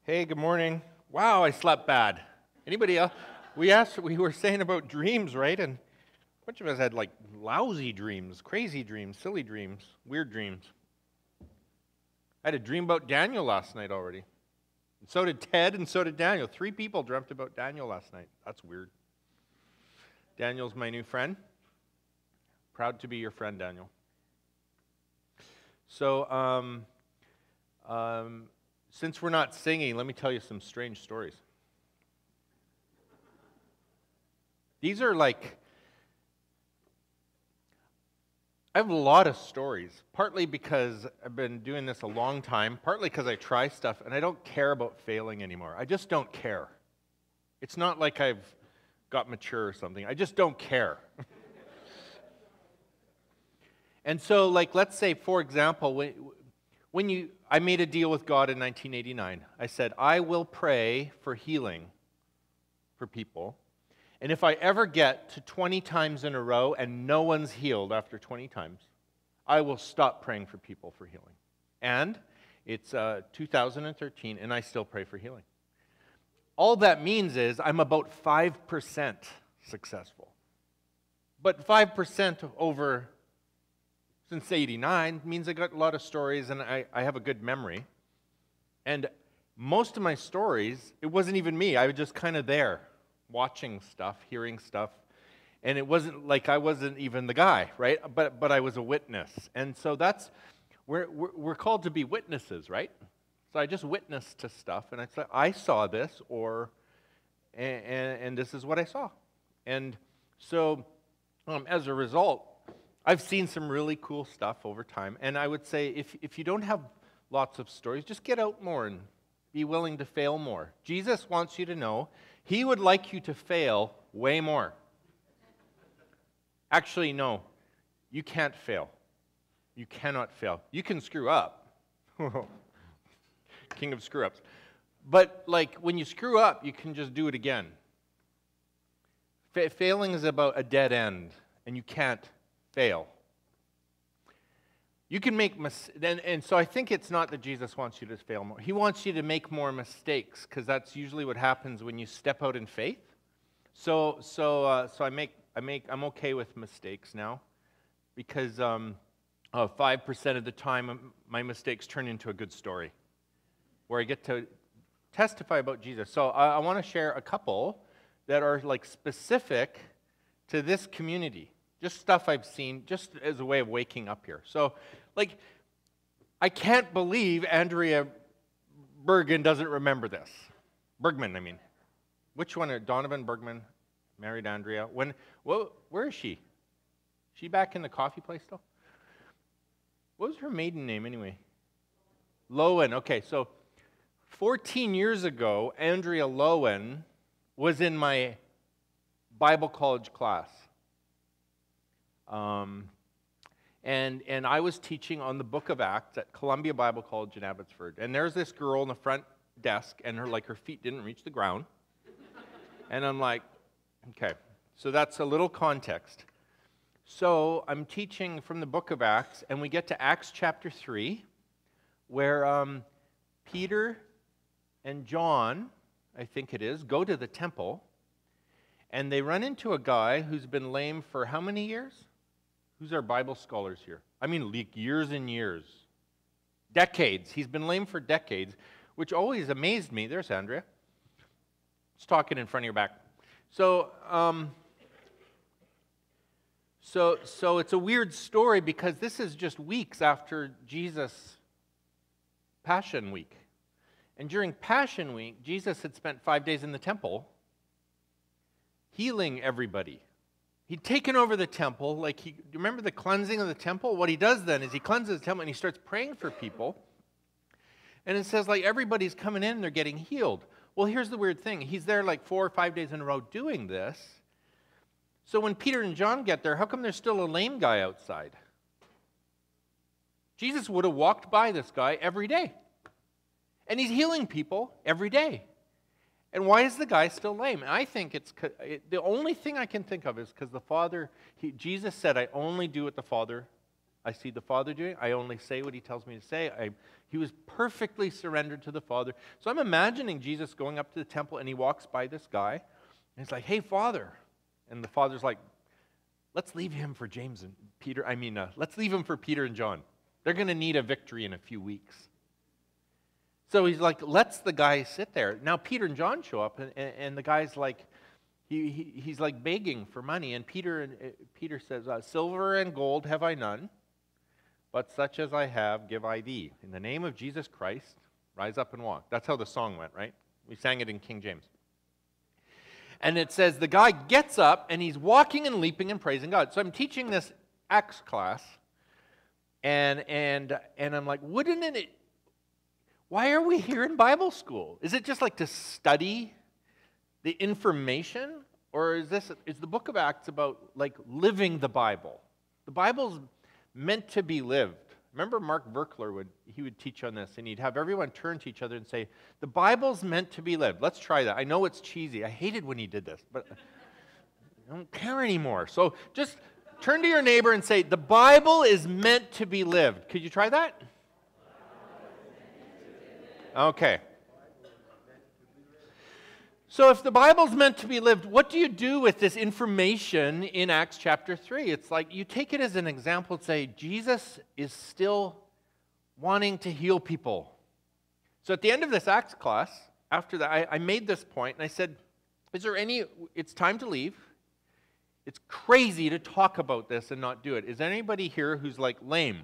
Hey, good morning. Wow, I slept bad. Anybody else? We were saying about dreams, right? And a bunch of us had like lousy dreams, crazy dreams, silly dreams, weird dreams. I had a dream about Daniel last night already. And so did Ted, and so did Daniel. 3 people dreamt about Daniel last night. That's weird. Daniel's my new friend. Proud to be your friend, Daniel. So, since we're not singing, let me tell you some strange stories. These are like, I have a lot of stories, partly because I've been doing this a long time, partly because I try stuff and I don't care about failing anymore. I just don't care. It's not like I've got mature or something. I just don't care. And so, like, let's say, for example, I made a deal with God in 1989. I said, I will pray for healing for people. And if I ever get to 20 times in a row and no one's healed after 20 times, I will stop praying for people for healing. And it's 2013, and I still pray for healing. All that means is I'm about 5% successful. But 5% over since 89 means I got a lot of stories and I have a good memory. And most of my stories, it wasn't even me. I was just kind of there, watching stuff, hearing stuff. And it wasn't like I wasn't even the guy, right? But I was a witness. And so we're called to be witnesses, right? So I just witnessed to stuff and I saw this and this is what I saw. And so as a result, I've seen some really cool stuff over time, and I would say if you don't have lots of stories, just get out more and be willing to fail more. Jesus wants you to know He would like you to fail way more. Actually, no, you can't fail. You cannot fail. You can screw up. King of screw-ups. But like when you screw up, you can just do it again. Failing is about a dead end, and you can't fail. You can make mistakes, and so I think it's not that Jesus wants you to fail more. He wants you to make more mistakes, because that's usually what happens when you step out in faith. So I'm okay with mistakes now, because 5% of the time my mistakes turn into a good story, where I get to testify about Jesus. So I want to share a couple that are like specific to this community. Just stuff I've seen, just as a way of waking up here. So, like, I can't believe Andrea Bergen doesn't remember this. Bergman, I mean. Which one? Donovan Bergman married Andrea. Where is she? Is she back in the coffee place still? What was her maiden name anyway? Lowen. Okay, so 14 years ago, Andrea Lowen was in my Bible college class. And I was teaching on the book of Acts at Columbia Bible College in Abbotsford. And there's this girl in the front desk, and her feet didn't reach the ground. And I'm like, okay, so that's a little context. So I'm teaching from the book of Acts, and we get to Acts chapter 3, where Peter and John, I think it is, go to the temple, and they run into a guy who's been lame for how many years? Who's our Bible scholars here? I mean, like years and years. Decades. He's been lame for decades, which always amazed me. There's Andrea. Just talking in front of your back. So it's a weird story because this is just weeks after Jesus' Passion Week. And during Passion Week, Jesus had spent 5 days in the temple healing everybody. He'd taken over the temple, you remember the cleansing of the temple? What he does then is he cleanses the temple and he starts praying for people. And it says everybody's coming in and they're getting healed. Well, here's the weird thing. He's there 4 or 5 days in a row doing this. So when Peter and John get there, how come there's still a lame guy outside? Jesus would have walked by this guy every day. And he's healing people every day. And why is the guy still lame? And I think the only thing I can think of is because Jesus said, I only do what the Father I see the Father doing it. I only say what he tells me to say. He was perfectly surrendered to the Father. So I'm imagining Jesus going up to the temple, and he walks by this guy, and he's like, hey, Father. And the Father's like, let's leave him for James and Peter. Let's leave him for Peter and John. They're going to need a victory in a few weeks. So he's like, lets the guy sit there. Now Peter and John show up, and the guy's like, he's like begging for money. And Peter says, silver and gold have I none, but such as I have give I thee. In the name of Jesus Christ, rise up and walk. That's how the song went, right? We sang it in King James. And it says the guy gets up, and he's walking and leaping and praising God. So I'm teaching this Acts class, and I'm like, wouldn't it... Why are we here in Bible school? Is it just like to study the information? Or is the book of Acts about like living the Bible? The Bible's meant to be lived. Remember Mark Verkler would teach on this, and he'd have everyone turn to each other and say, the Bible's meant to be lived. Let's try that. I know it's cheesy. I hated when he did this, but I don't care anymore. So just turn to your neighbor and say, the Bible is meant to be lived. Could you try that? Okay. So if the Bible's meant to be lived, what do you do with this information in Acts chapter 3? It's like you take it as an example and say, Jesus is still wanting to heal people. So at the end of this Acts class, after that, I made this point, and I said, it's time to leave. It's crazy to talk about this and not do it. Is there anybody here who's like lame?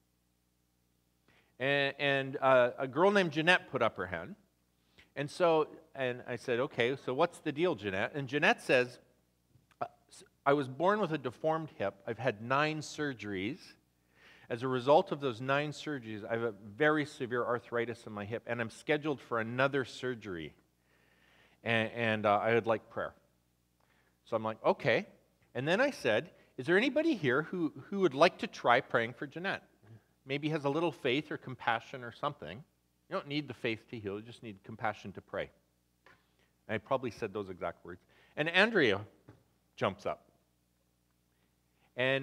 And a girl named Jeanette put up her hand. And I said, okay, so what's the deal, Jeanette? And Jeanette says, I was born with a deformed hip. I've had 9 surgeries. As a result of those 9 surgeries, I have a very severe arthritis in my hip, and I'm scheduled for another surgery. And I would like prayer. So I'm like, okay. And then I said, is there anybody here who would like to try praying for Jeanette? Maybe has a little faith or compassion or something. You don't need the faith to heal, you just need compassion to pray. And I probably said those exact words. And Andrea jumps up. And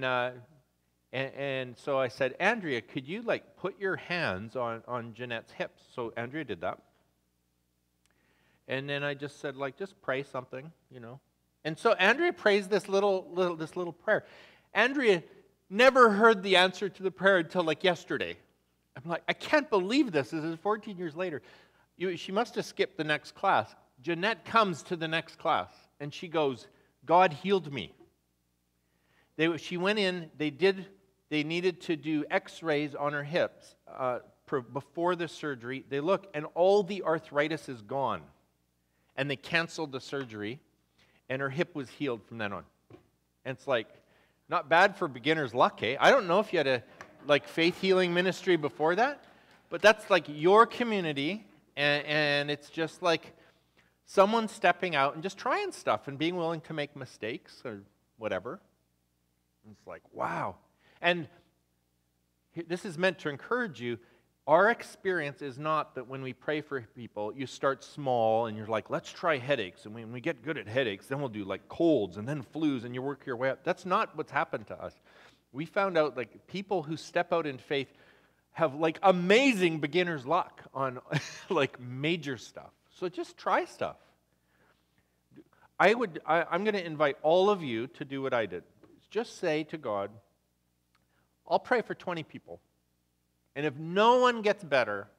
so I said, Andrea, could you like put your hands on Jeanette's hips? So Andrea did that. And then I just said, like, just pray something, you know. And so Andrea prays this little prayer. Andrea never heard the answer to the prayer until like yesterday. I'm like, I can't believe this. This is 14 years later. She must have skipped the next class. Jeanette comes to the next class, and she goes, God healed me. She went in, they needed to do x-rays on her hips before the surgery. They look, and all the arthritis is gone. And they canceled the surgery, and her hip was healed from then on. And it's like, not bad for beginner's luck, eh? I don't know if you had a faith healing ministry before that, but that's like your community, and it's just like someone stepping out and just trying stuff and being willing to make mistakes or whatever. And it's like, wow. And this is meant to encourage you. Our experience is not that when we pray for people, you start small and you're like, let's try headaches. And when we get good at headaches, then we'll do like colds and then flus and you work your way up. That's not what's happened to us. We found out like people who step out in faith have like amazing beginner's luck on like major stuff. So just try stuff. I'm going to invite all of you to do what I did. Just say to God, I'll pray for 20 people. And if no one gets better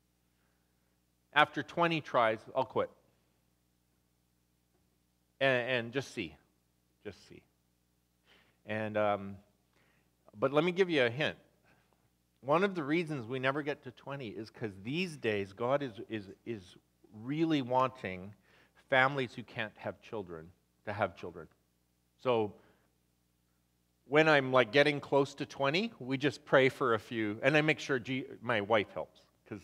after 20 tries, I'll quit. And just see. Just see. And but let me give you a hint. One of the reasons we never get to 20 is because these days God is really wanting families who can't have children to have children. So when I'm like getting close to 20, we just pray for a few, and I make sure my wife helps because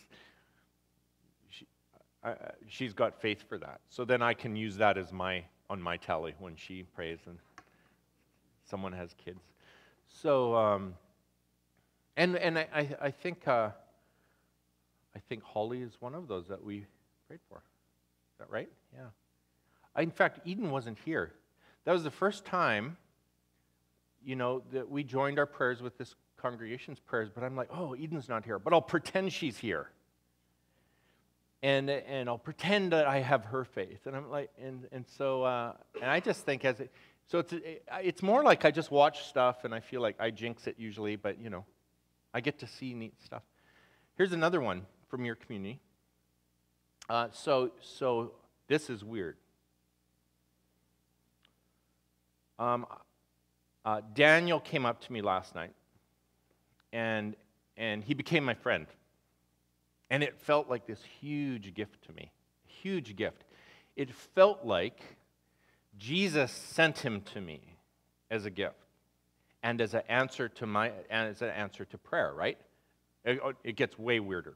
she's got faith for that. So then I can use that as on my tally when she prays and someone has kids. So I think Holly is one of those that we prayed for. Is that right? Yeah. In fact, Eden wasn't here. That was the first time, that we joined our prayers with this congregation's prayers, but I'm like, oh, Eden's not here, but I'll pretend she's here. And I'll pretend that I have her faith. And I'm like, and so I just think so it's more like I just watch stuff and I feel like I jinx it usually, but I get to see neat stuff. Here's another one from your community. So this is weird. Daniel came up to me last night, and he became my friend. And it felt like this huge gift to me, huge gift. It felt like Jesus sent him to me as a gift and as an answer to prayer, right? It gets way weirder.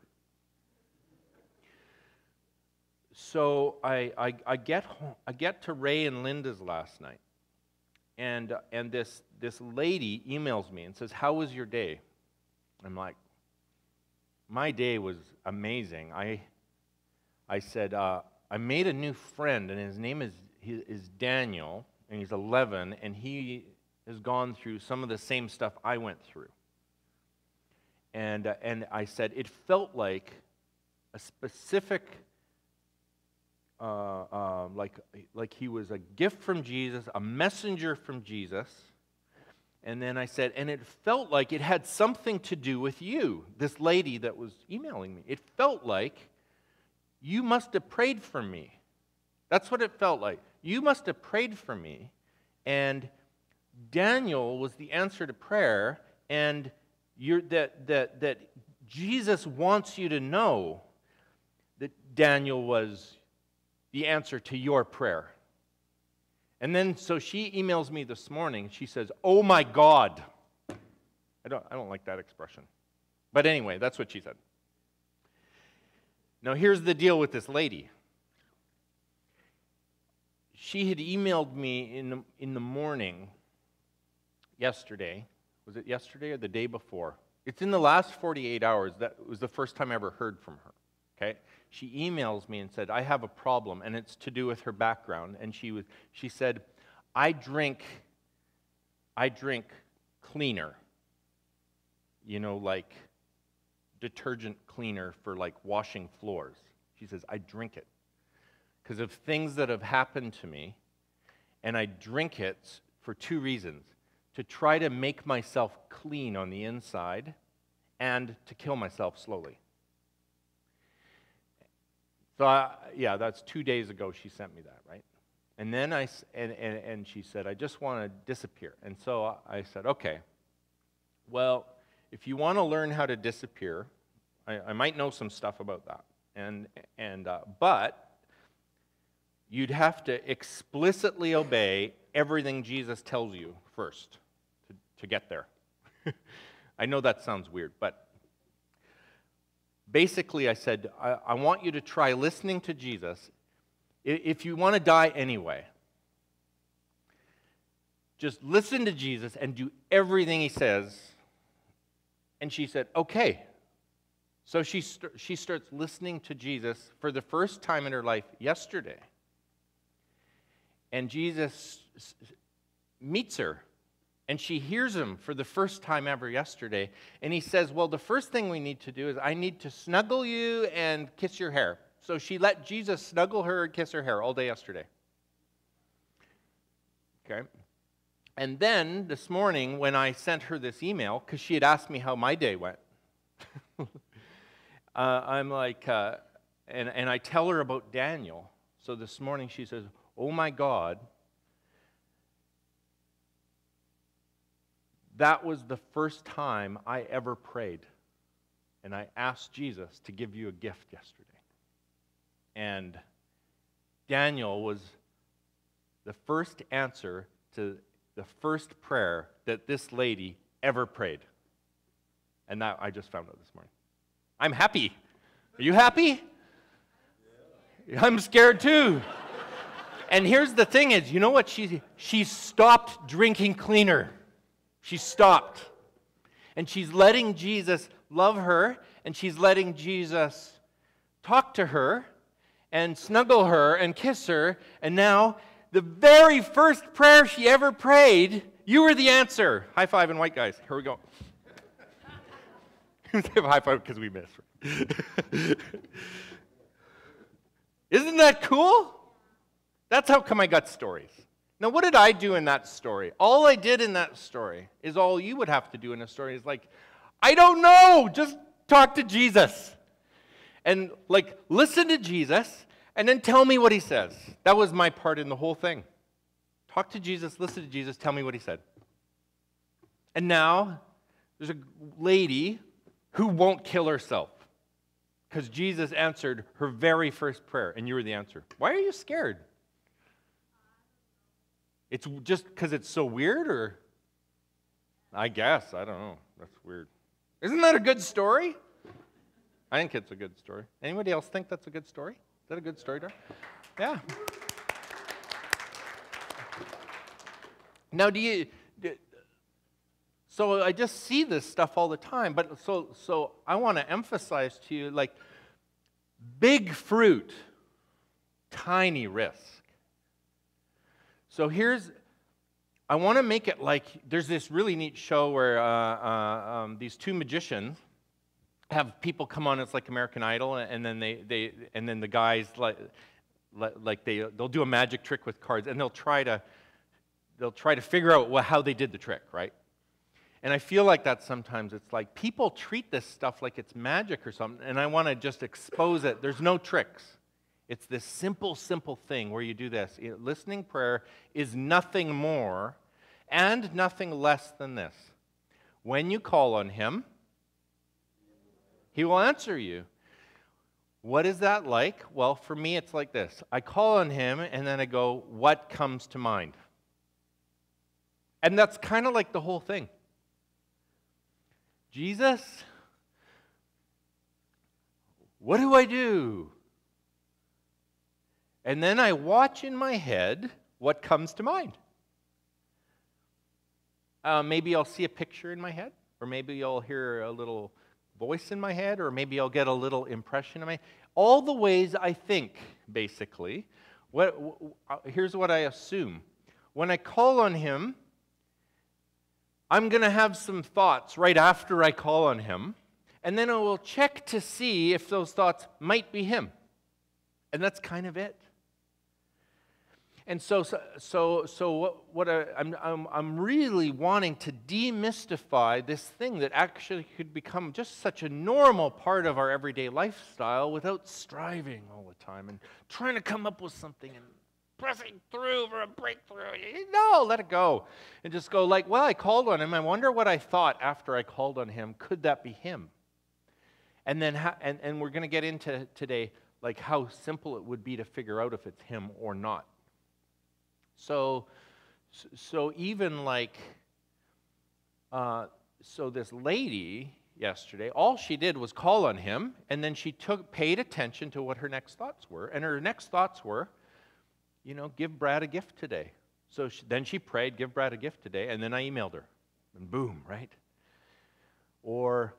So I get to Ray and Linda's last night, and this lady emails me and says, "How was your day?" I'm like, my day was amazing. I said, I made a new friend, and his name is Daniel, and he's 11, and he has gone through some of the same stuff I went through. And I said, it felt like a specific, like he was a gift from Jesus, a messenger from Jesus. And then I said, and it felt like it had something to do with you, this lady that was emailing me. It felt like you must have prayed for me. That's what it felt like. You must have prayed for me, and Daniel was the answer to prayer, and that Jesus wants you to know that Daniel was the answer to your prayer. And then, so she emails me this morning. She says, "Oh my God." I don't like that expression. But anyway, that's what she said. Now, here's the deal with this lady. She had emailed me in the morning yesterday. Was it yesterday or the day before? It's in the last 48 hours. That was the first time I ever heard from her. Okay? She emails me and said, "I have a problem," and it's to do with her background. And she said, I drink cleaner, like detergent cleaner for like washing floors. She says, I drink it because of things that have happened to me, and I drink it for two reasons: to try to make myself clean on the inside and to kill myself slowly. So, that's 2 days ago she sent me that, right? And then and she said, I just want to disappear. And so I said, okay, well, if you want to learn how to disappear, I might know some stuff about that. But you'd have to explicitly obey everything Jesus tells you first to get there. I know that sounds weird, but basically, I said, I want you to try listening to Jesus. If you want to die anyway, just listen to Jesus and do everything he says. And she said, okay. So she starts listening to Jesus for the first time in her life yesterday. And Jesus meets her. And she hears him for the first time ever yesterday. And he says, well, the first thing we need to do is I need to snuggle you and kiss your hair. So she let Jesus snuggle her and kiss her hair all day yesterday. Okay. And then this morning when I sent her this email, because she had asked me how my day went, I'm like, and I tell her about Daniel. So this morning she says, oh my God, that was the first time I ever prayed. And I asked Jesus to give you a gift yesterday. And Daniel was the first answer to the first prayer that this lady ever prayed. And that I just found out this morning. I'm happy. Are you happy? Yeah. I'm scared too. And here's the thing is, you know what? She stopped drinking cleaner. She stopped. And she's letting Jesus love her, and she's letting Jesus talk to her and snuggle her and kiss her. And now, the very first prayer she ever prayed, you were the answer. High five and white guys. Here we go. Give a high five because we missed. Isn't that cool? That's how come I got stories. Now, what did I do in that story? All I did in that story is all you would have to do in a story is like, I don't know, just talk to Jesus. And like, listen to Jesus, and then tell me what he says. That was my part in the whole thing. Talk to Jesus, listen to Jesus, tell me what he said. And now, there's a lady who won't kill herself because Jesus answered her very first prayer, and you were the answer. Why are you scared? It's just because it's so weird, or? I guess, I don't know. That's weird. Isn't that a good story? I think it's a good story. Anybody else think that's a good story? Is that a good story, Dar? Yeah. Now, so I just see this stuff all the time, but so I want to emphasize to you, like, big fruit, tiny risk. So I want to make it like, there's this really neat show where these two magicians have people come on, it's like American Idol, and then then the guys they'll do a magic trick with cards, and they'll try to figure out how they did the trick, right? And I feel like that sometimes. It's like people treat this stuff like it's magic or something, and I want to just expose it. There's no tricks. It's this simple thing where you do this. Listening prayer is nothing more and nothing less than this. When you call on him, he will answer you. What is that like? Well, for me, it's like this. I call on him, and then I go, what comes to mind? And that's kind of like the whole thing. Jesus, what do I do? And then I watch in my head what comes to mind. Maybe I'll see a picture in my head, or maybe I'll hear a little voice in my head, or maybe I'll get a little impression in my head. All the ways I think, basically. Here's what I assume. When I call on him, I'm going to have some thoughts right after I call on him, and then I will check to see if those thoughts might be him. And that's kind of it. And I'm really wanting to demystify this thing that actually could become just such a normal part of our everyday lifestyle without striving all the time and trying to come up with something and pressing through for a breakthrough. No, let it go. And just go like, well, I called on him. I wonder what I thought after I called on him. Could that be him? And then, and we're going to get into today like how simple it would be to figure out if it's him or not. So even like, so this lady yesterday, all she did was call on him, and then she paid attention to what her next thoughts were, and her next thoughts were, give Brad a gift today. So then she prayed, give Brad a gift today, and then I emailed her, and boom, right? Or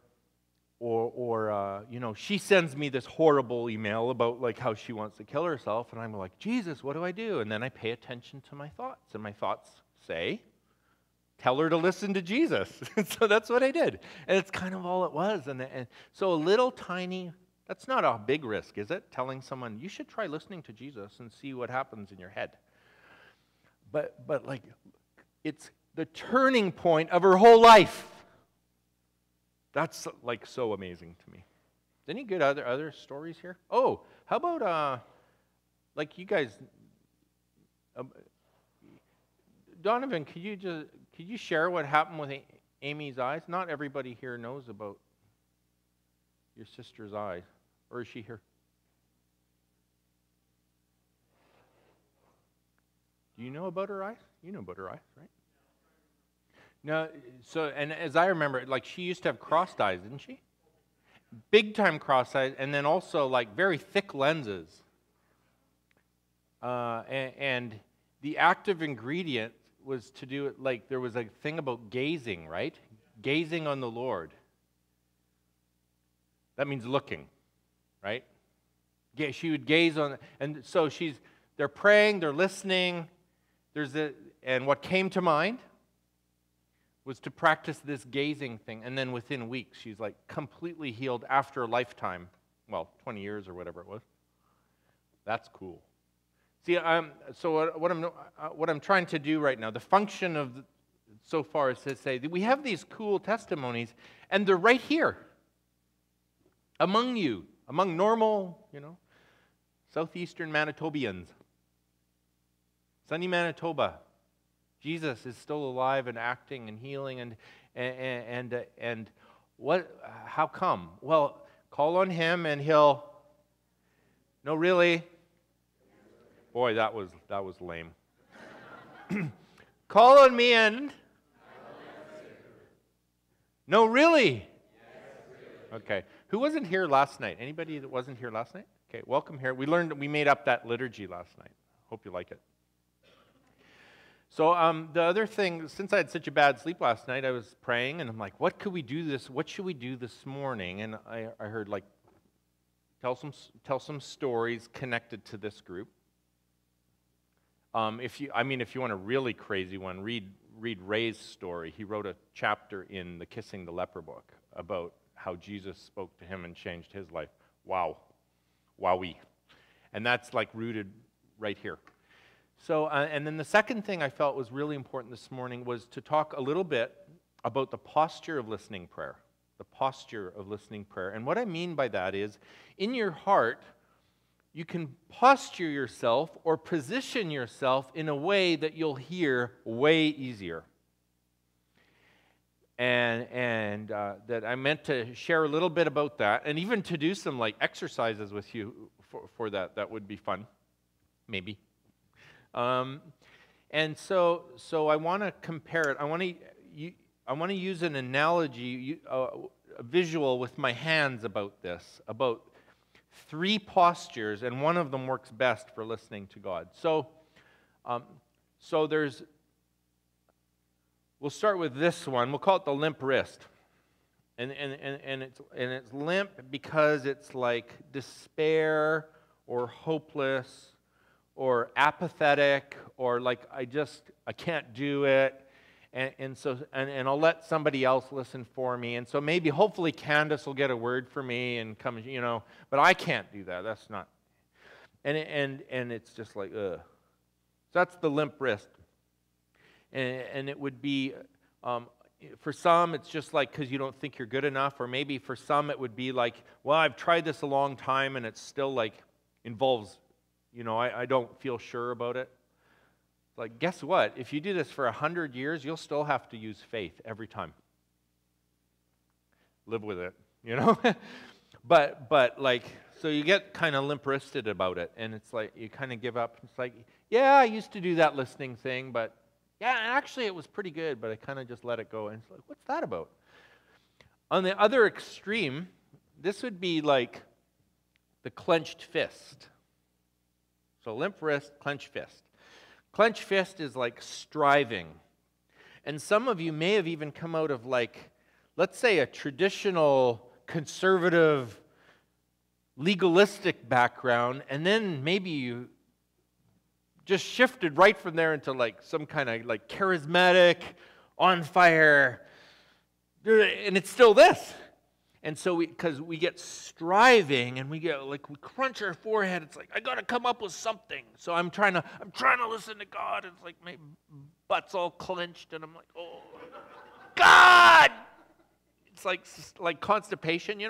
she sends me this horrible email about like how she wants to kill herself, and I'm like, Jesus, what do I do? And then I pay attention to my thoughts, and my thoughts say, tell her to listen to Jesus. So that's what I did, and it's kind of all it was. And so a little tiny, that's not a big risk, is it? Telling someone, you should try listening to Jesus and see what happens in your head. But like, it's the turning point of her whole life. That's like so amazing to me. Any good other stories here? Oh, how about like you guys, Donovan? Could you share what happened with Amy's eyes? Not everybody here knows about your sister's eyes, or is she here? Do you know about her eyes? You know about her eyes, right? No, and as I remember, like she used to have crossed eyes, didn't she? Big time crossed eyes, and then also like very thick lenses. And the active ingredient was to do it like there was a thing about gazing, right? Gazing on the Lord. That means looking, right? She would gaze on, and so they're praying, they're listening. And what came to mind was to practice this gazing thing. And then within weeks, she's like completely healed after a lifetime. Well, 20 years or whatever it was. That's cool. See, so what I'm trying to do right now, the function of so far is to say that we have these cool testimonies, and they're right here among you, among normal, southeastern Manitobians. Sunny Manitoba. Jesus is still alive and acting and healing, and what? How come? Well, call on him and he'll. No, really. Boy, that was lame. Call on me and. No, really. Okay. Who wasn't here last night? Anybody that wasn't here last night? Okay, welcome here. We made up that liturgy last night. Hope you like it. So the other thing, since I had such a bad sleep last night, I was praying, and I'm like, what should we do this morning? And I heard, like, tell some stories connected to this group. If you want a really crazy one, read Ray's story. He wrote a chapter in the Kissing the Leper book about how Jesus spoke to him and changed his life. Wow. Wowee. And that's like rooted right here. So, and then the second thing I felt was really important this morning was to talk a little bit about the posture of listening prayer. The posture of listening prayer. And what I mean by that is, in your heart, you can posture yourself or position yourself in a way that you'll hear way easier. And that I meant to share a little bit about that, and even to do some like exercises with you for that. That would be fun, maybe. And so I want to compare it. I want to use an analogy, a visual with my hands about this, about 3 postures, and one of them works best for listening to God. So there's. We'll start with this one. We'll call it the limp wrist. And it's limp because it's like despair or hopeless or apathetic or like I can't do it. And so I'll let somebody else listen for me. And so maybe hopefully Candace will get a word for me and come, but I can't do that. That's not. And it's just like ugh. So that's the limp wrist. And it would be, for some, it's just like because you don't think you're good enough, or maybe for some it would be like, well, I've tried this a long time and it's still like involves, I don't feel sure about it. Like, guess what? If you do this for 100 years, you'll still have to use faith every time. Live with it, But like, so you get kind of limp-wristed about it, and it's like you kind of give up. It's like, yeah, I used to do that listening thing, but yeah, actually it was pretty good, but I kind of just let it go. And it's like, what's that about? On the other extreme, this would be like the clenched fist. So limp wrist, clenched fist. Clenched fist is like striving. And some of you may have even come out of like, let's say a traditional, conservative, legalistic background, and then maybe you just shifted right from there into like some kind of like charismatic, on fire, and it's still this. And so because we get striving and we get like we crunch our forehead, it's like I got to come up with something. So I'm trying to listen to God. It's like my butt's all clenched, and I'm like, oh, God! It's like constipation,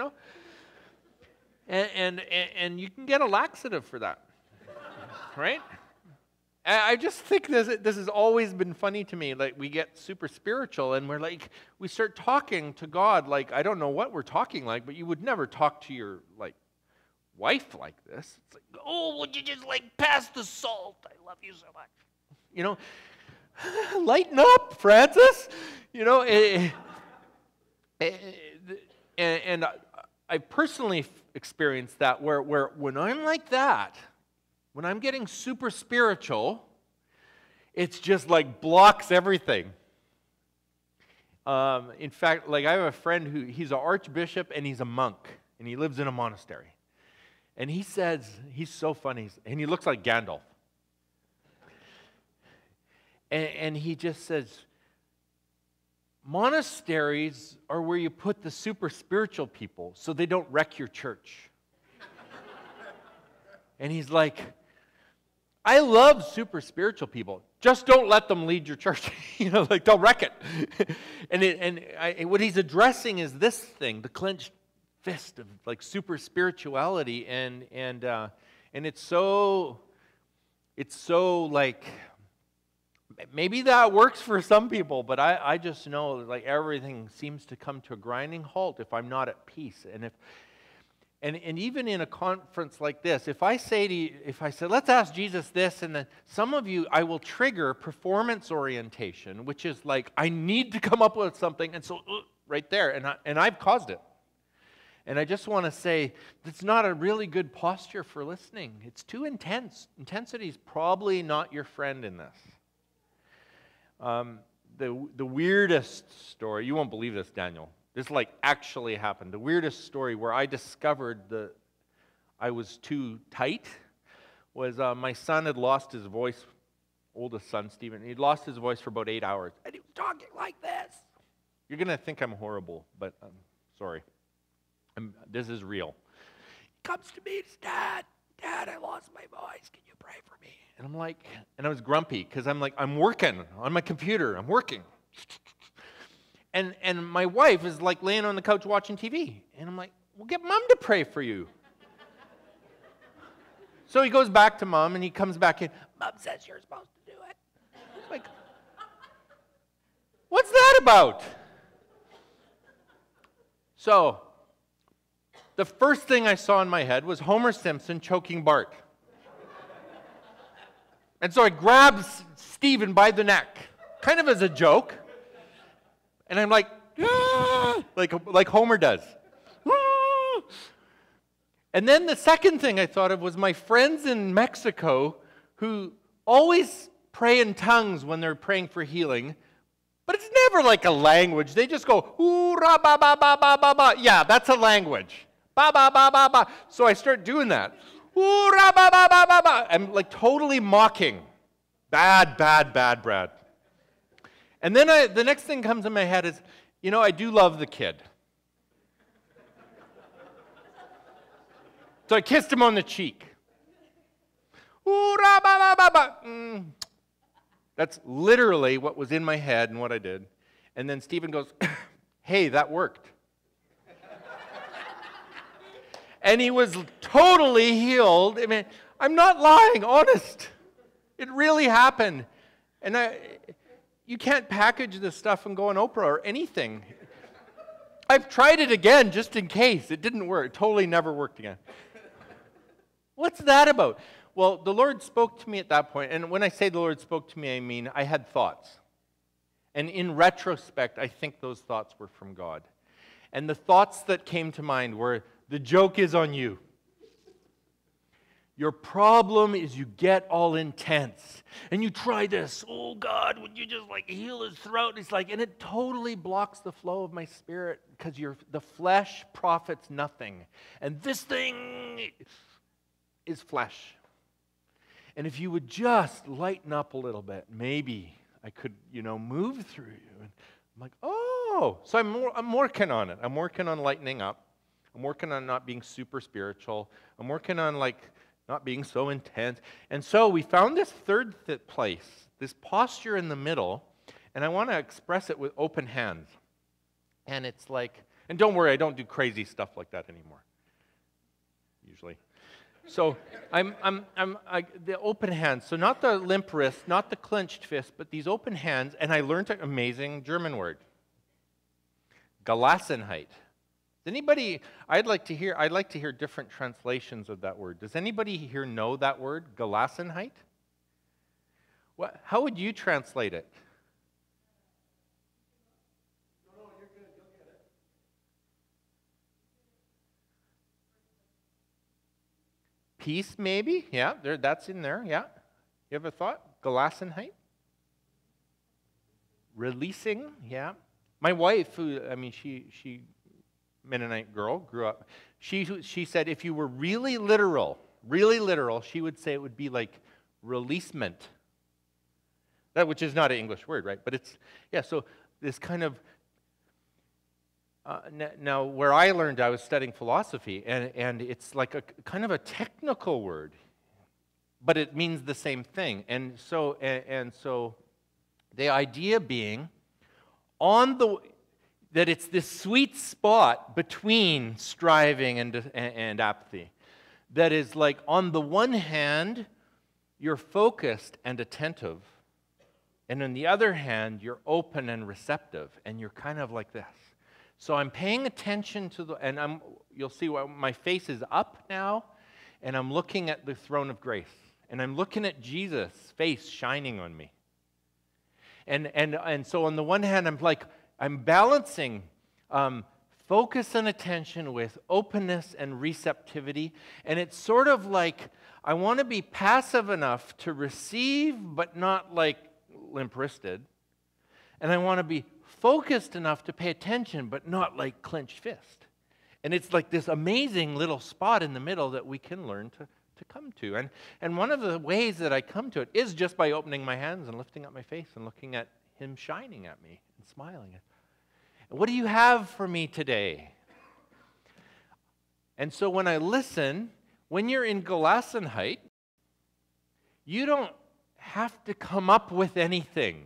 And you can get a laxative for that, right? I just think this has always been funny to me. Like, we get super spiritual, and we start talking to God like, I don't know what we're talking like, but you would never talk to your, like, wife like this. It's like, oh, would you just, like, pass the salt? I love you so much. Lighten up, Francis. And I personally experienced that where when I'm like that, when I'm getting super spiritual, it's just like blocks everything. In fact, like I have a friend he's an archbishop and he's a monk and he lives in a monastery. And he says, he's so funny, and he looks like Gandalf. And he just says, monasteries are where you put the super spiritual people so they don't wreck your church. And he's like, I love super spiritual people. Just don't let them lead your church. Like they'll wreck it. What he's addressing is this thing, the clenched fist of like super spirituality, and it's so like, maybe that works for some people, but I just know like everything seems to come to a grinding halt if I'm not at peace. And even in a conference like this, if I say, let's ask Jesus this, and then some of you, I will trigger performance orientation, which is like, I need to come up with something, and so right there, and I've caused it. And I just want to say, that's not a really good posture for listening. It's too intense. Intensity is probably not your friend in this. The weirdest story, you won't believe this, Daniel. This like actually happened. The weirdest story where I discovered that I was too tight was my son had lost his voice, oldest son, Stephen. He'd lost his voice for about 8 hours. And he was talking like this. You're going to think I'm horrible, but I'm sorry. This is real. He comes to me and says, Dad, I lost my voice. Can you pray for me? And I'm like, and I was grumpy because I'm like, I'm working on my computer. I'm working. And my wife is like laying on the couch watching TV. And I'm like, well, get Mom to pray for you. So he goes back to Mom and he comes back in. Mom says you're supposed to do it. It's like, what's that about? So the first thing I saw in my head was Homer Simpson choking Bart. And so I grabbed Stephen by the neck, kind of as a joke. And I'm like, ah! like Homer does. Ah! And then the second thing I thought of was my friends in Mexico who always pray in tongues when they're praying for healing, but it's never like a language. They just go, ooh-ra, ba, ba, ba, ba, ba, ba. Yeah, that's a language. Ba, ba, ba, ba, ba. So I start doing that. Ooh-ra, ba, ba, ba, ba, ba. I'm like totally mocking. Bad, Brad. And then the next thing comes in my head is, I do love the kid. So I kissed him on the cheek. Ooh-ra, ba, ba, ba, ba. That's literally what was in my head and what I did. And then Stephen goes, hey, that worked. And he was totally healed. I mean, I'm not lying, honest. It really happened. And you can't package this stuff and go on Oprah or anything. I've tried it again just in case. It didn't work. It totally never worked again. What's that about? Well, the Lord spoke to me at that point. And when I say the Lord spoke to me, I mean I had thoughts. And in retrospect, I think those thoughts were from God. And the thoughts that came to mind were, the joke is on you. Your problem is you get all intense. And you try this. Oh, God, would you just like heal his throat? It's like, and it totally blocks the flow of my spirit because the flesh profits nothing. And this thing is flesh. And if you would just lighten up a little bit, maybe I could, move through you. And I'm like, oh. So I'm working on it. I'm working on lightening up. I'm working on not being super spiritual. I'm working on not being so intense. And so we found this third place, this posture in the middle, and I want to express it with open hands. And it's like, and don't worry, I don't do crazy stuff like that anymore, usually. So the open hands, so not the limp wrist, not the clenched fist, but these open hands, and I learned an amazing German word, Gelassenheit. Anybody, I'd like to hear different translations of that word. Does anybody here know that word, Gelassenheit? How would you translate it? No, you're good. You'll get it. Peace, maybe? Yeah, that's in there. Yeah. You have a thought? Gelassenheit? Releasing? Yeah. My wife, she Mennonite girl, grew up. She said if you were really literal, she would say it would be like releasement. That which is not an English word, right? But it's, yeah, so this kind of Now, where I learned, I was studying philosophy, and it's like a kind of a technical word, but it means the same thing. And so the idea being that it's this sweet spot between striving and apathy. That is like, on the one hand, you're focused and attentive, and on the other hand, you're open and receptive, and you're kind of like this. So I'm paying attention to you'll see my face is up now, and I'm looking at the throne of grace, and I'm looking at Jesus' face shining on me. And so on the one hand, I'm balancing focus and attention with openness and receptivity. And it's sort of like I want to be passive enough to receive, but not like limp-wristed. And I want to be focused enough to pay attention, but not like clenched fist. And it's like this amazing little spot in the middle that we can learn to come to. And one of the ways that I come to it is just by opening my hands and lifting up my face and looking at Him shining at me and smiling. What do you have for me today? And so when I listen, when you're in Gelassenheit, you don't have to come up with anything.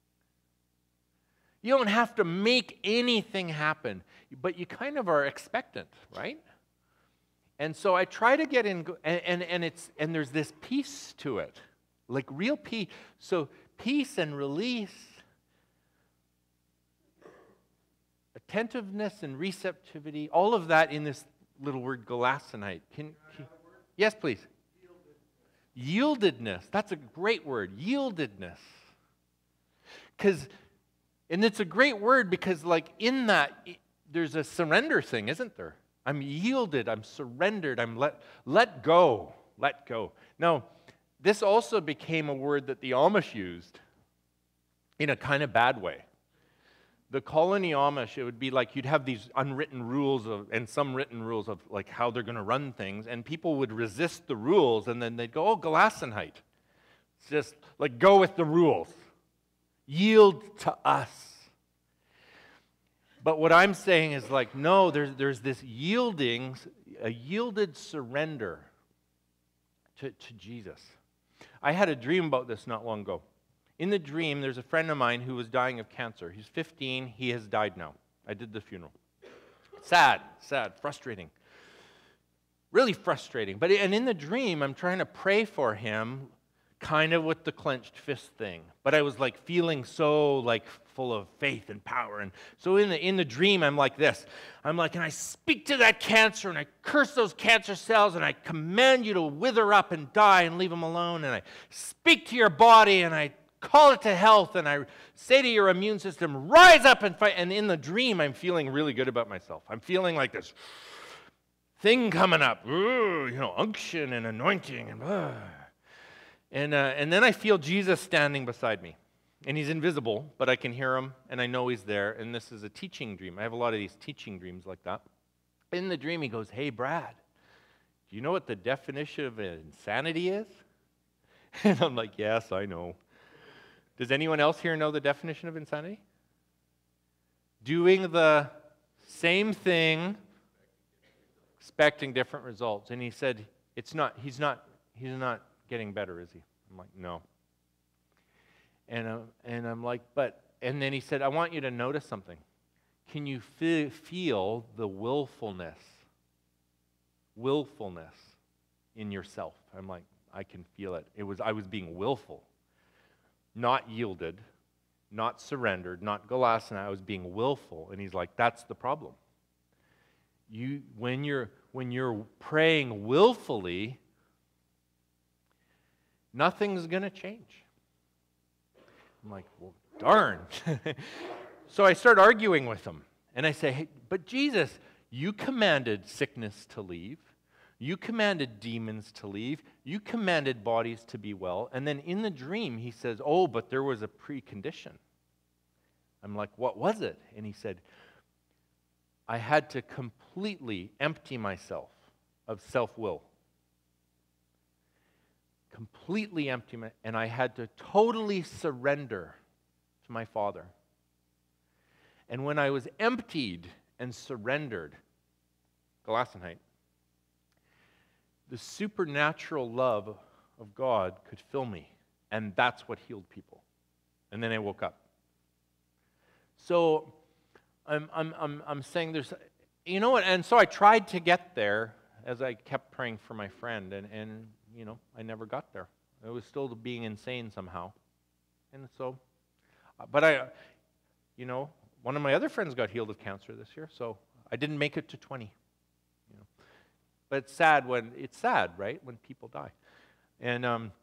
You don't have to make anything happen, but you kind of are expectant, right? And so I try to get in, and there's this peace to it, like real peace. So peace and release, attentiveness and receptivity, all of that in this little word Gelassenheit. Yes, please. Yieldedness. That's a great word. Yieldedness. And it's a great word because, like, in that, there's a surrender thing, isn't there? I'm yielded. I'm surrendered. I'm let go. Let go. Now, this also became a word that the Amish used in a kind of bad way. The colony Amish, it would be like you'd have these unwritten rules and some written rules of like how they're going to run things, and people would resist the rules, and then they'd go, oh, Gelassenheit. It's just like go with the rules. Yield to us. But what I'm saying is like, no, there's this yielding, a yielded surrender to Jesus. I had a dream about this not long ago. In the dream, there's a friend of mine who was dying of cancer. He's 15. He has died now. I did the funeral. Sad, frustrating. Really frustrating. And in the dream, I'm trying to pray for him, kind of with the clenched fist thing. But I was like feeling so like full of faith and power. And so in the dream, I'm like this. I'm like, and I speak to that cancer, and I curse those cancer cells, and I command you to wither up and die and leave them alone. And I speak to your body, and I call it to health, and I say to your immune system, rise up and fight. And in the dream, I'm feeling really good about myself. I'm feeling like this thing coming up, unction and anointing, and then I feel Jesus standing beside me, and He's invisible, but I can hear Him, and I know He's there. And this is a teaching dream. I have a lot of these teaching dreams like that. In the dream, He goes, "Hey, Brad, do you know what the definition of insanity is?" And I'm like, "Yes, I know." Does anyone else here know the definition of insanity? Doing the same thing, expecting different results. And he said, he's not getting better, is he? I'm like, no. And I'm like, and then he said, I want you to notice something. Can you feel the willfulness in yourself? I'm like, I can feel it. I was being willful. Not yielded, not surrendered, not Gelassenheit. I was being willful. And he's like, that's the problem. When you're praying willfully, nothing's going to change. I'm like, well, darn. So I start arguing with him. And I say, hey, but Jesus, you commanded sickness to leave. You commanded demons to leave. You commanded bodies to be well. And then in the dream, he says, oh, but there was a precondition. I'm like, what was it? And he said, I had to completely empty myself of self-will. Completely empty and I had to totally surrender to my Father. And when I was emptied and surrendered, Gelassenheit, the supernatural love of God could fill me. And that's what healed people. And then I woke up. So I'm saying there's, you know what, and so I tried to get there as I kept praying for my friend, and you know, I never got there. I was still being insane somehow. And so, but you know, one of my other friends got healed of cancer this year, so I didn't make it to 20. You know. But it's sad, right, when people die. And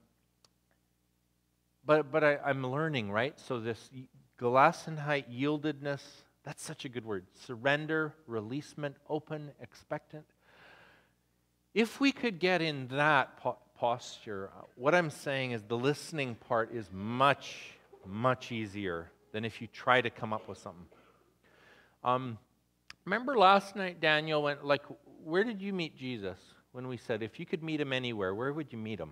but I'm learning, right? So this Gelassenheit, yieldedness, that's such a good word. Surrender, releasement, open, expectant. If we could get in that posture, what I'm saying is the listening part is much, much easier than if you try to come up with something. Remember last night, Daniel, where did you meet Jesus? When we said, if you could meet him anywhere, where would you meet him?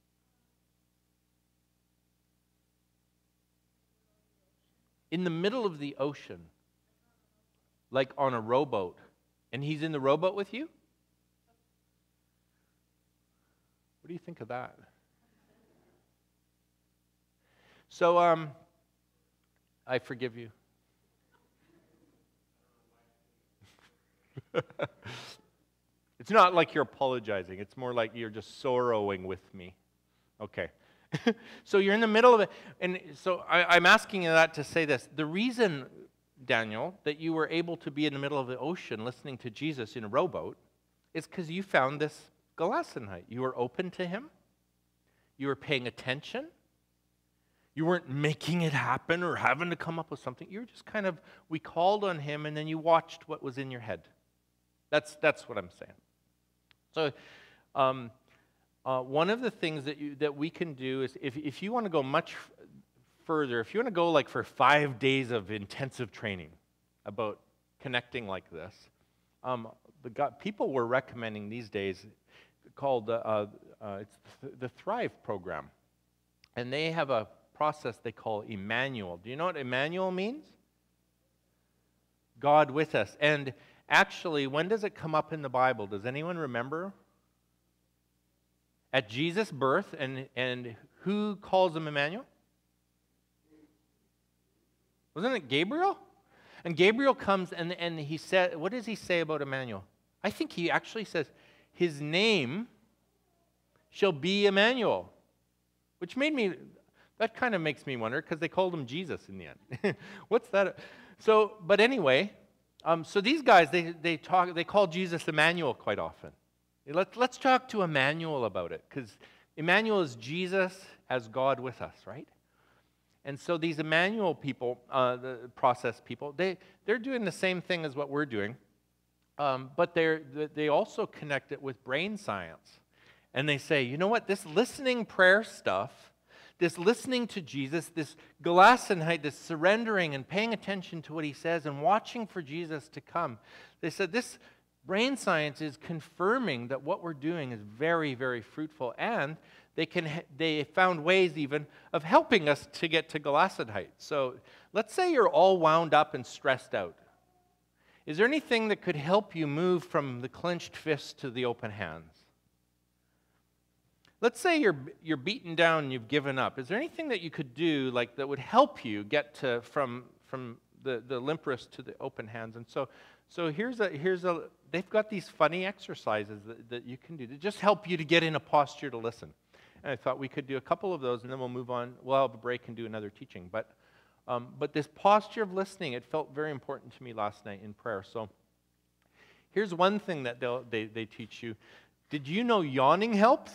In the middle of the ocean, like on a rowboat. And he's in the rowboat with you? What do you think of that? So, I forgive you. It's not like you're apologizing. It's more like you're just sorrowing with me. Okay. So you're in the middle of it. And so I'm asking you that to say this. The reason, Daniel, that you were able to be in the middle of the ocean listening to Jesus in a rowboat is because you found this Gelassenheit. You were open to him. You were paying attention. You weren't making it happen or having to come up with something. You were just we called on him and then you watched what was in your head. That's what I'm saying. So, one of the things that we can do is if you want to go much further, if you want to go like for 5 days of intensive training about connecting like this, people were recommending these days called it's the Thrive program, and they have a process they call Emmanuel. Do you know what Emmanuel means? God with us. And actually, when does it come up in the Bible? Does anyone remember? At Jesus' birth, and who calls him Emmanuel? Wasn't it Gabriel? And Gabriel comes and he said, what does he say about Emmanuel? I think he actually says, his name shall be Emmanuel, which that kind of makes me wonder, because they called him Jesus in the end. What's that? So, but anyway, so these guys, they call Jesus Emmanuel quite often. Let's talk to Emmanuel about it, because Emmanuel is Jesus as God with us, right? And so these Emmanuel people, the process people, they're doing the same thing as what we're doing, but they also connect it with brain science. And they say, you know what, this listening prayer stuff, this listening to Jesus, this Gelassenheit, this surrendering and paying attention to what he says and watching for Jesus to come, they said this brain science is confirming that what we're doing is very, very fruitful, and they found ways even of helping us to get to Gelassenheit. So let's say you're all wound up and stressed out. Is there anything that could help you move from the clenched fist to the open hands? Let's say you're beaten down and you've given up. Is there anything that you could do that would help you get from the limp wrist to the open hands? And so they've got these funny exercises that you can do to just help you to get in a posture to listen. And I thought we could do a couple of those, and then we'll move on. We'll have a break and do another teaching. But this posture of listening, it felt very important to me last night in prayer. So here's one thing that they teach you. Did you know yawning helps?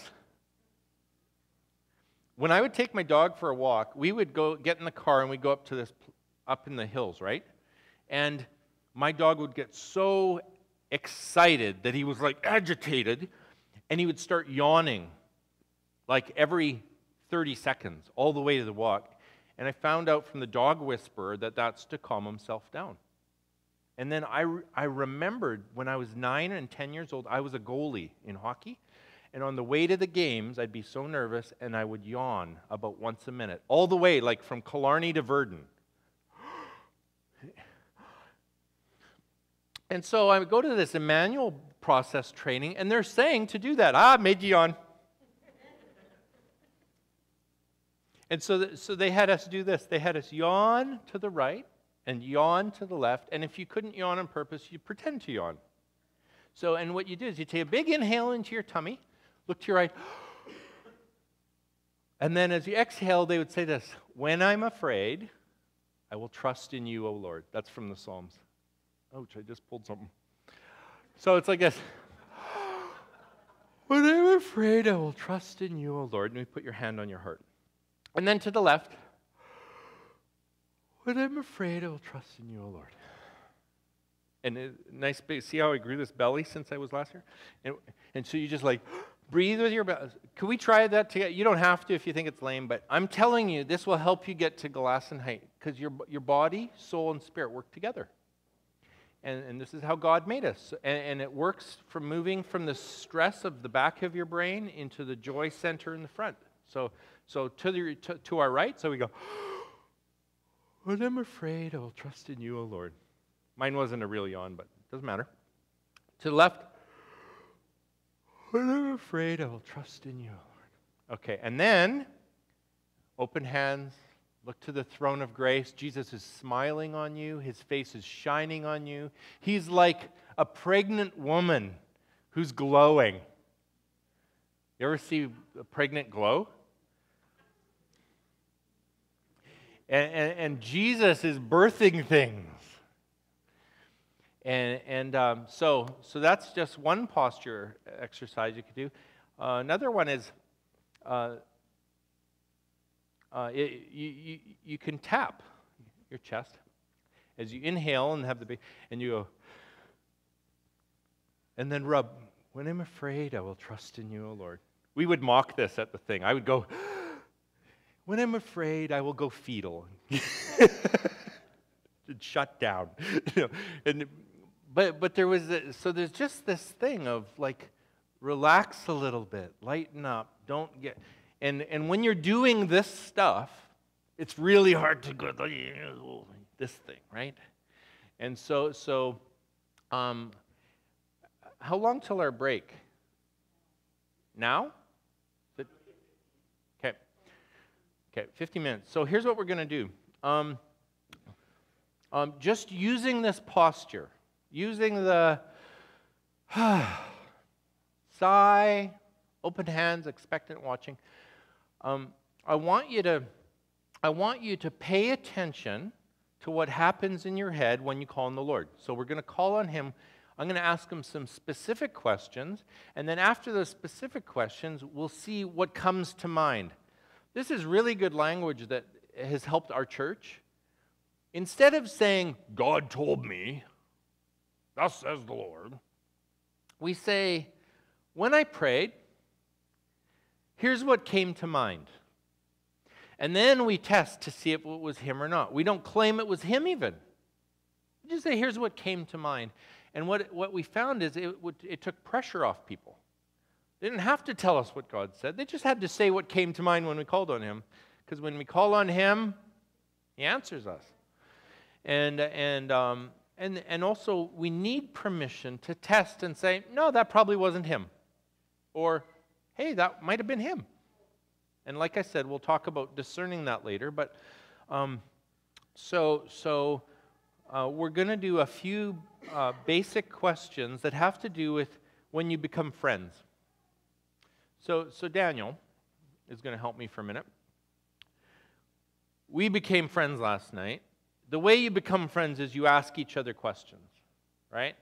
When I would take my dog for a walk, we would go get in the car and we'd go up in the hills, right? And my dog would get so excited that he was agitated, and he would start yawning every 30 seconds all the way to the walk. And I found out from the dog whisperer that that's to calm himself down. And then I remembered when I was 9 and 10 years old, I was a goalie in hockey. And on the way to the games, I'd be so nervous, and I would yawn about once a minute, all the way, from Killarney to Virden. And so I go to this Emmanuel process training, and they're saying to do that. Made you yawn. And so they had us do this. They had us yawn to the right and yawn to the left. And if you couldn't yawn on purpose, you pretend to yawn. So, and what you do is you take a big inhale into your tummy, look to your right, and then as you exhale, they would say this: when I'm afraid, I will trust in you, O Lord. That's from the Psalms. Ouch, I just pulled something. So it's like this. When I'm afraid, I will trust in you, O Lord. And you put your hand on your heart. And then to the left. When I'm afraid, I will trust in you, O Lord. And nice big, see how I grew this belly since I was last year? And so you just like breathe with your belly. Could we try that together? You don't have to if you think it's lame, but I'm telling you, this will help you get to Galasan height, because your body, soul, and spirit work together. And this is how God made us. And it works from moving from the stress of the back of your brain into the joy center in the front. So to our right, so we go, when I'm afraid, I will trust in you, O Lord. Mine wasn't a real yawn, but it doesn't matter. To the left, when I'm afraid, I will trust in you, Lord. Okay, and then, open hands, look to the throne of grace. Jesus is smiling on you. His face is shining on you. He's like a pregnant woman who's glowing. You ever see a pregnant glow? And Jesus is birthing things. So that's just one posture exercise you could do. Another one is you can tap your chest as you inhale and have the big, and you go, and then rub. When I'm afraid, I will trust in you, O Lord. We would mock this at the thing. I would go, when I'm afraid, I will go fetal. Shut down. But there was so there's just this thing of like, relax a little bit, lighten up, don't get, and when you're doing this stuff, it's really hard to go this thing, right? And so how long till our break? Now? Okay, 50 minutes. So here's what we're going to do. Just using this posture, using the sigh, open hands, expectant watching. I want you to pay attention to what happens in your head when you call on the Lord. So we're going to call on Him. I'm going to ask Him some specific questions, and then after those specific questions, we'll see what comes to mind. This is really good language that has helped our church. Instead of saying, God told me, thus says the Lord, we say, when I prayed, here's what came to mind. And then we test to see if it was Him or not. We don't claim it was Him even. We just say, here's what came to mind. And what we found is it took pressure off people. They didn't have to tell us what God said. They just had to say what came to mind when we called on Him. Because when we call on Him, He answers us. And also, we need permission to test and say, no, that probably wasn't Him. Or, hey, that might have been Him. And like I said, we'll talk about discerning that later. But we're going to do a few basic questions that have to do with when you become friends. So Daniel is going to help me for a minute. We became friends last night. The way you become friends is you ask each other questions, right?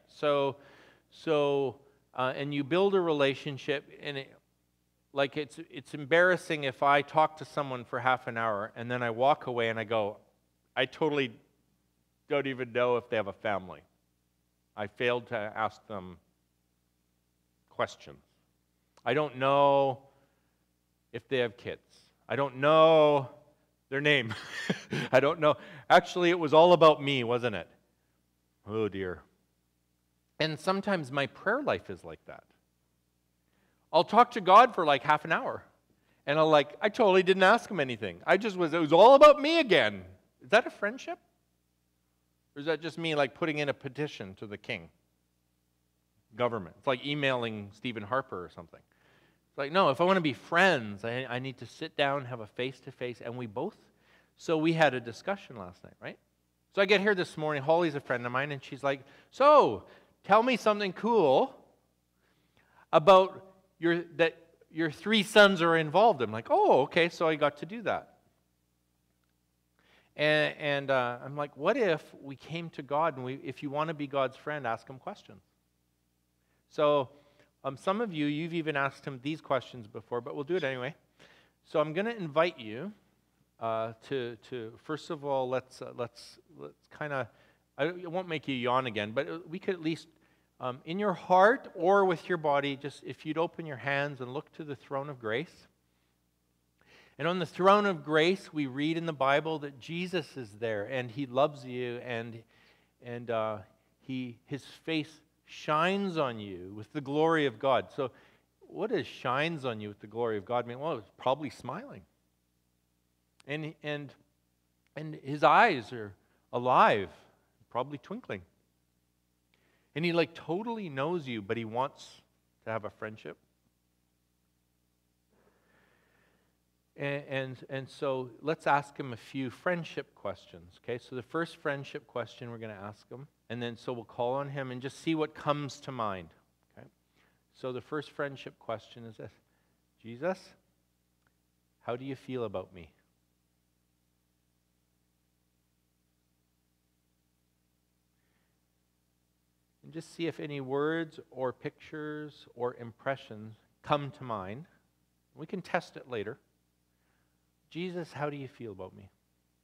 And you build a relationship, and it's embarrassing if I talk to someone for half an hour and then I walk away and I go, I totally don't even know if they have a family. I failed to ask them questions. I don't know if they have kids. I don't know their name. I don't know. Actually, it was all about me, wasn't it? Oh, dear. And sometimes my prayer life is like that. I'll talk to God for like half an hour. And I totally didn't ask Him anything. It was all about me again. Is that a friendship? Or is that just me like putting in a petition to the king? Government. It's like emailing Stephen Harper or something. It's like, no, if I want to be friends, I need to sit down, have a face-to-face, and so we had a discussion last night, right? So I get here this morning, Holly's a friend of mine, and she's like, so, tell me something cool about that your 3 sons are involved. I'm like, oh, okay, so I got to do that. And I'm like, what if we came to God, and if you want to be God's friend, ask him questions. So some of you've even asked him these questions before, but we'll do it anyway. So I'm going to invite you to first of all, let's kind of, I won't make you yawn again, but we could at least, in your heart or with your body, just if you'd open your hands and look to the throne of grace. And on the throne of grace, we read in the Bible that Jesus is there, and he loves you, and his face shines on you with the glory of God. So what does shines on you with the glory of God mean? Well, it's probably smiling. And his eyes are alive, probably twinkling. And he like totally knows you, but he wants to have a friendship. And so let's ask him a few friendship questions, okay? So the first friendship question we're going to ask him, and then so we'll call on him and just see what comes to mind, okay? So the first friendship question is this: Jesus, how do you feel about me? And just see if any words or pictures or impressions come to mind. We can test it later. Jesus, how do you feel about me?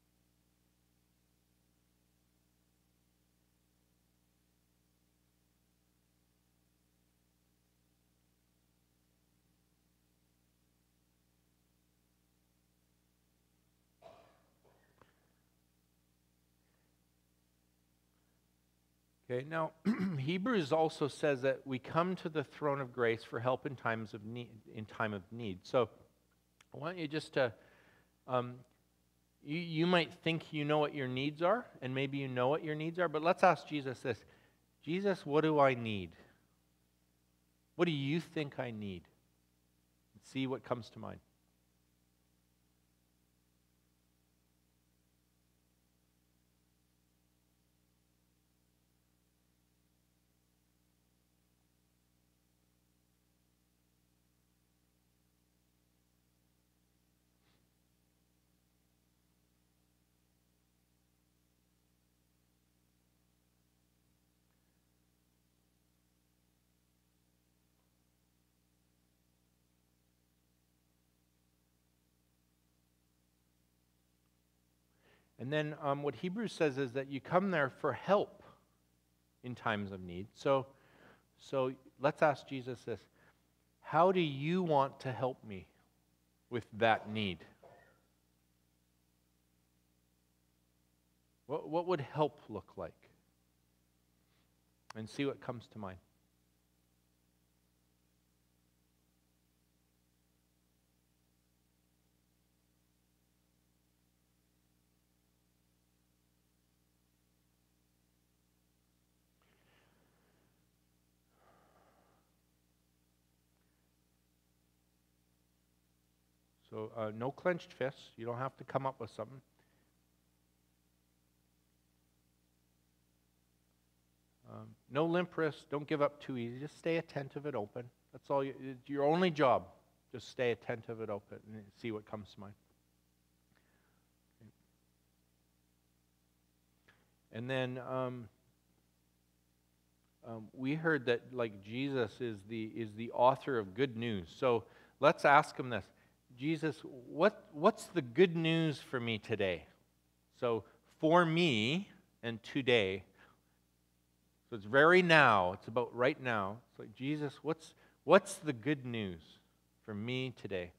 Okay, now Hebrews also says that we come to the throne of grace for help in times of need, in time of need. So I want you just to, you might think you know what your needs are, and maybe you know what your needs are, but let's ask Jesus this: Jesus, what do I need? What do you think I need? See what comes to mind. And then what Hebrews says is that you come there for help in times of need. So let's ask Jesus this: how do you want to help me with that need? What would help look like? And see what comes to mind. So no clenched fists. You don't have to come up with something. No limp wrists. Don't give up too easy. Just stay attentive and open. That's all. It's your only job. Just stay attentive and open and see what comes to mind. Okay. And then we heard that like Jesus is the author of good news. So let's ask him this: Jesus, what's the good news for me today? So for me and today. So it's very now. It's about right now. It's like, Jesus, what's the good news for me today?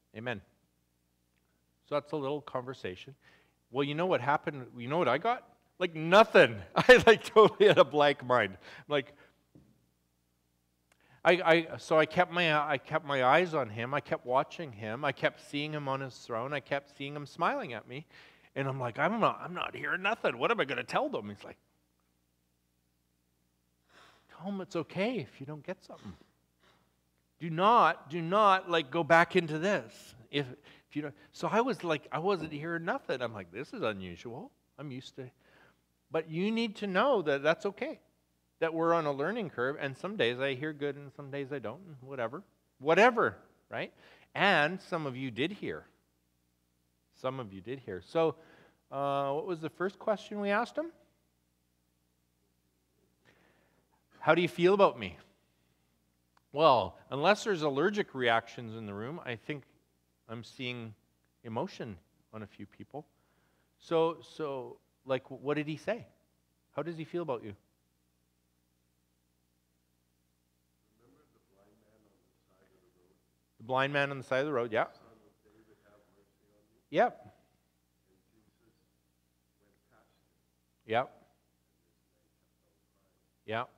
Amen. So that's a little conversation. Well, you know what happened? You know what I got? Like nothing. I like totally had a blank mind. Like, so I kept my eyes on him. I kept watching him. I kept seeing him on his throne. I kept seeing him smiling at me. And I'm like, I'm not hearing nothing. What am I going to tell them? He's like, tell them it's okay if you don't get something. Do not like go back into this. If you don't. So I was like, I wasn't hearing nothing. I'm like, this is unusual. I'm used to. But you need to know that that's okay. That we're on a learning curve, and some days I hear good and some days I don't, whatever. Whatever, right? And some of you did hear. Some of you did hear. So what was the first question we asked him? How do you feel about me? Well, unless there's allergic reactions in the room, I think I'm seeing emotion on a few people. So like, what did he say? How does he feel about you? The blind man on the side of the road, yeah. Yep. Yep. Yep.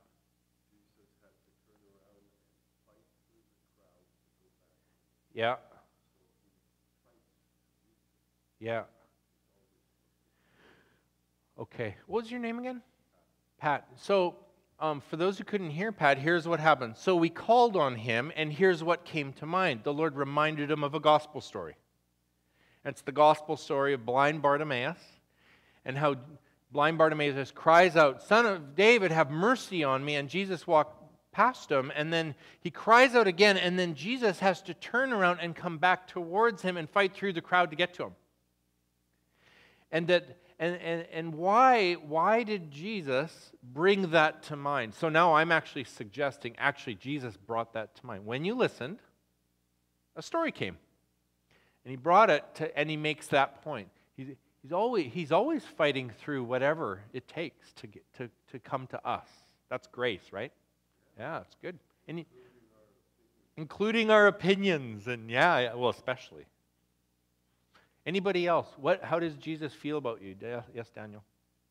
Yeah. Yeah. Okay. What was your name again? Pat. So, for those who couldn't hear Pat, here's what happened. So we called on him, and here's what came to mind. The Lord reminded him of a gospel story. It's the gospel story of blind Bartimaeus, and how blind Bartimaeus cries out, "Son of David, have mercy on me." And Jesus walked past him, and then he cries out again, and then Jesus has to turn around and come back towards him and fight through the crowd to get to him. And why did Jesus bring that to mind? So now I'm actually suggesting, Jesus brought that to mind. When you listened, a story came. And he brought it to, and he makes that point. He's always fighting through whatever it takes to come to us. That's grace, right? Yeah, it's good. And including our opinions, and well, especially. Anybody else? How does Jesus feel about you? Yes, Daniel.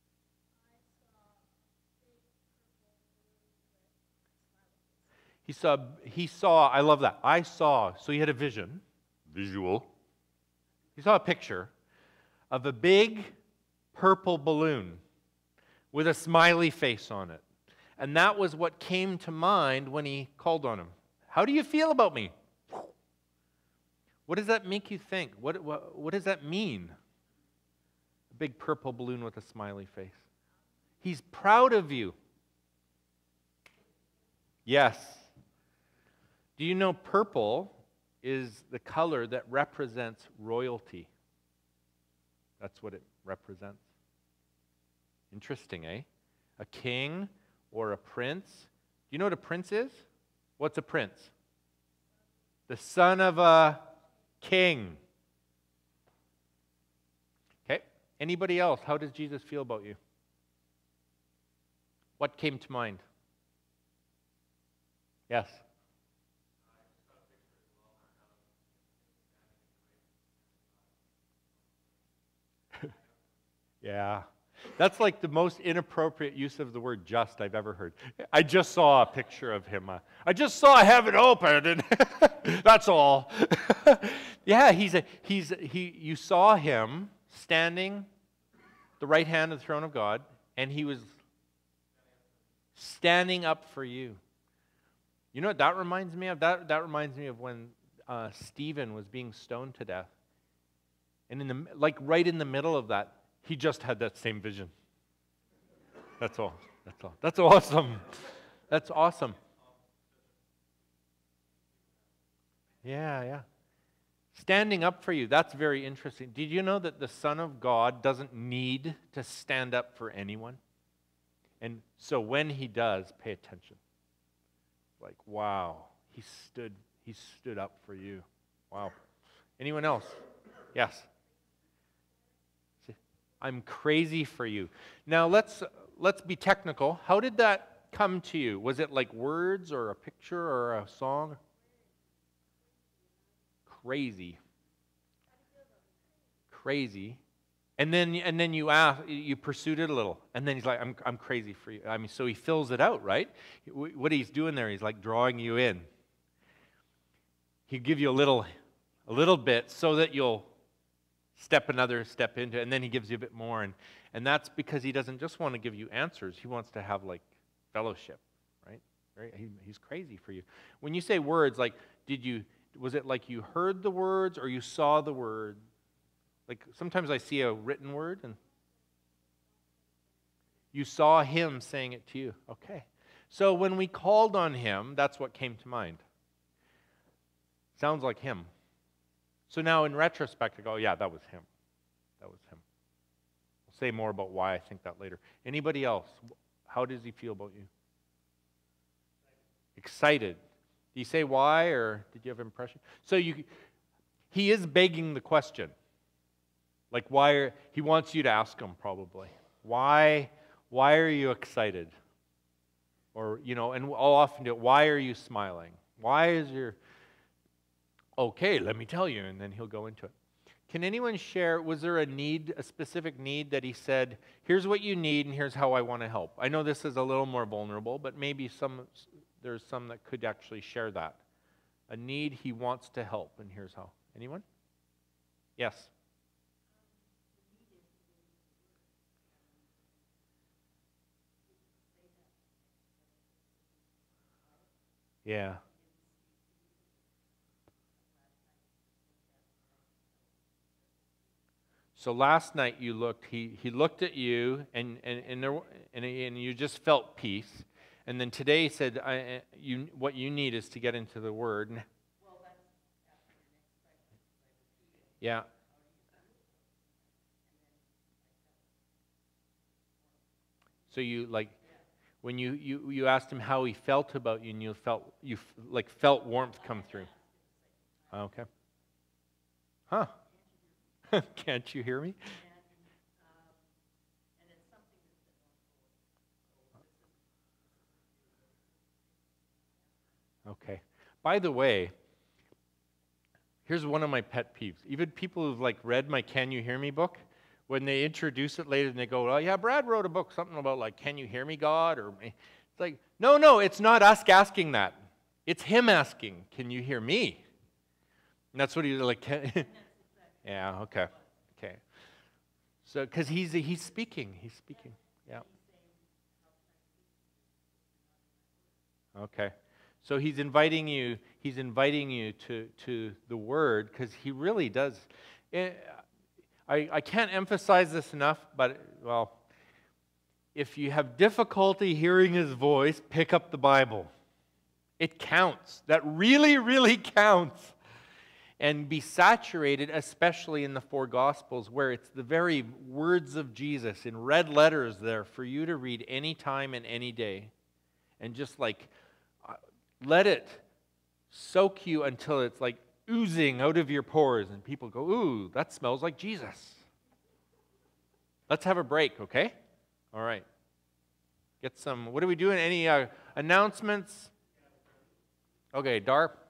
He saw, I love that. So he had a vision, visual. He saw a picture of a big purple balloon with a smiley face on it. And that was what came to mind when he called on him. How do you feel about me? What does that make you think? What does that mean? A big purple balloon with a smiley face. He's proud of you. Yes. Do you know purple is the color that represents royalty? That's what it represents. Interesting, eh? A king or a prince. Do you know what a prince is? What's a prince? The son of a king. Okay. Anybody else? How does Jesus feel about you? What came to mind? Yes. Yeah. That's like the most inappropriate use of the word just I've ever heard. I just saw a picture of him. I just saw heaven open, and that's all. Yeah, you saw him standing the right hand of the throne of God, and he was standing up for you. You know what that reminds me of? That reminds me of when Stephen was being stoned to death. And right in the middle of that, he just had that same vision. That's all. That's awesome. That's awesome. Yeah. Standing up for you, that's very interesting. Did you know that the Son of God doesn't need to stand up for anyone? And so when he does, pay attention. Like, wow, he stood up for you. Wow. Anyone else? Yes. I'm crazy for you. Now let's be technical. How did that come to you? Was it like words or a picture or a song? Crazy. crazy. And then you pursued it a little. And then he's like, I'm crazy for you. I mean, so he fills it out, right? What he's doing there, he's like drawing you in. He'll give you a little bit so that you'll another step into it, and then he gives you a bit more. And that's because he doesn't just want to give you answers. He wants to have like fellowship, right? He's crazy for you. When you say words, like, was it like you heard the words or you saw the word? Like sometimes I see a written word and you saw him saying it to you. Okay. So when we called on him, that's what came to mind. Sounds like him. So now in retrospect, I go, yeah, that was him. That was him. I'll say more about why I think that later. Anybody else? How does he feel about you? Excited. Did you say why, or did you have an impression? So he is begging the question. Like why he wants you to ask him probably. Why are you excited? Or, and I'll often do it, why are you smiling? Why is your... Okay, let me tell you, and then he'll go into it. Can anyone share, was there a specific need that he said, here's what you need and here's how I want to help? I know this is a little more vulnerable, but maybe there's some that could actually share that. A need he wants to help, and here's how. Anyone? Yes. Yeah. So last night you looked, he looked at you and you just felt peace. And then today he said, what you need is to get into the Word. Well, that's after your next question. Yeah. So you when you asked him how he felt about you, and you felt warmth come through. Okay. Huh. Can't you hear me? Okay. By the way, here's one of my pet peeves. Even people who've read my Can You Hear Me book, when they introduce it later and they go, oh yeah, Brad wrote a book, something about Can you hear me, God? Or it's like, no, it's not us asking that. It's him asking, can you hear me? And that's what he's like. Yeah, okay. So, because he's speaking. Yeah. Okay. So he's inviting you to the Word, because he really does. I can't emphasize this enough, but, well, if you have difficulty hearing his voice, pick up the Bible. It counts. That really, really counts. And be saturated, especially in the four Gospels, where it's the very words of Jesus in red letters there for you to read any time and any day. And just let it soak you until it's oozing out of your pores. And people go, ooh, that smells like Jesus. Let's have a break, okay? All right. Get some, what are we doing? Any announcements? Okay, Darp.